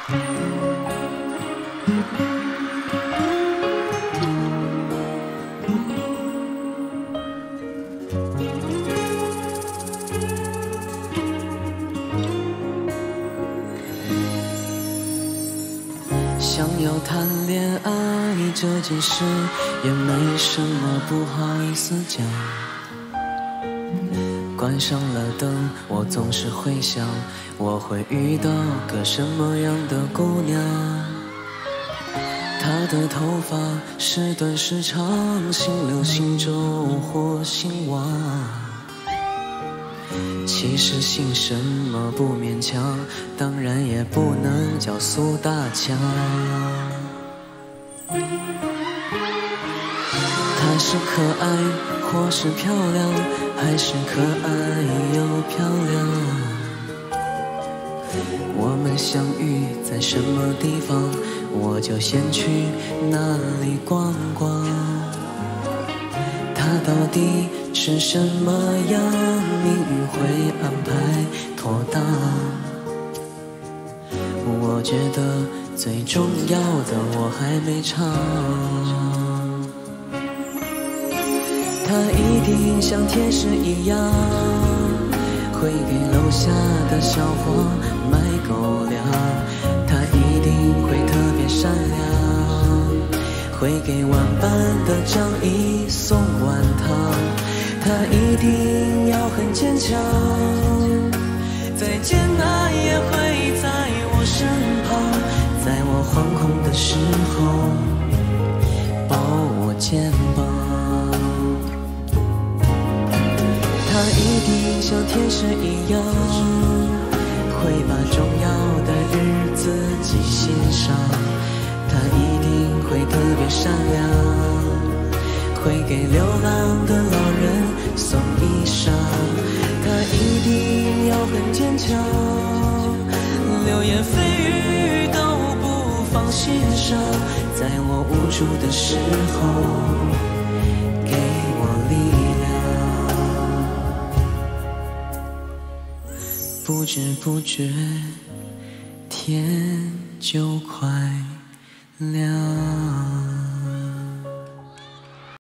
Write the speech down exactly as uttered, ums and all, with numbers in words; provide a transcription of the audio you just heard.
想要谈恋爱这件事，也没什么不好意思讲。关上了灯，我总是会想，我会遇到个什么样的姑娘？她的头发是短是长，姓刘姓周或姓王。其实姓什么不勉强，当然也不能叫苏大强。她是可爱或是漂亮，还是可爱又漂亮？我们相遇在什么地方，我就先去那里逛逛。她到底是什么样，命运会安排妥当。我觉得最重要的我还没唱。她一定像天使一样，会给楼下的小伙买狗粮。她一定会特别善良，会给晚班的张姨送碗汤。她一定要很坚强，再艰难也会在我身旁，在我惶恐的时候抱我肩膀。她一定像天使一样，会把重要的日子记心上。她一定会特别善良，会给流浪的老人送衣裳。她一定要很坚强，流言蜚语都不放心上，在我无助的时候给我力量。不知不觉天就快亮。